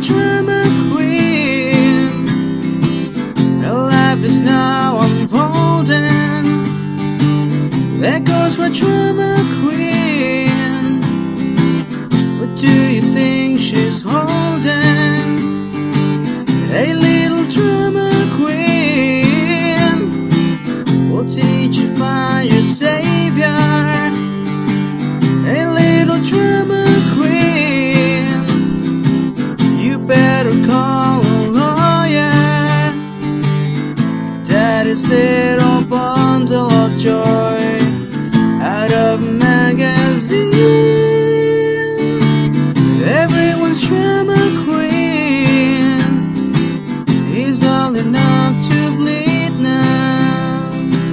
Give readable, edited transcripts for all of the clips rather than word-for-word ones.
drama queen. Her life is now unfolding. There goes my drama queen. What do you think she's holding? Hey, little drama queen, we'll teach you find your savior. Hey, little drama queen, you better call a lawyer. Daddy's little bundle of joy out of a magazine. Everyone's drama queen is all enough to bleed now.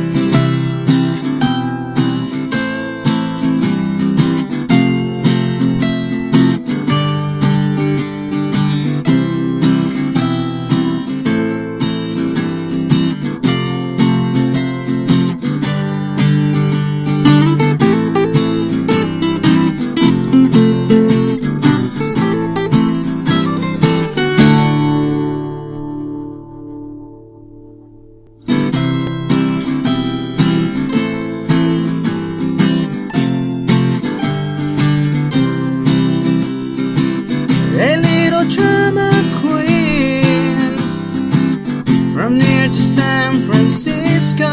A little drama queen from near to San Francisco.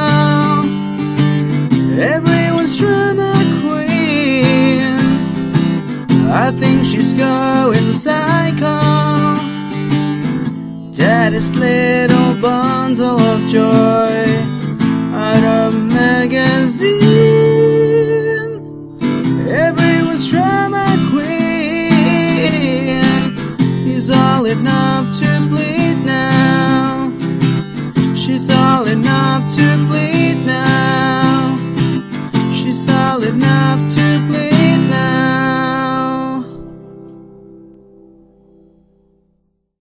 Everyone's drama queen, I think she's going psycho. Daddy's little bundle of joy out of a magazine. Everyone's drama queen is all enough to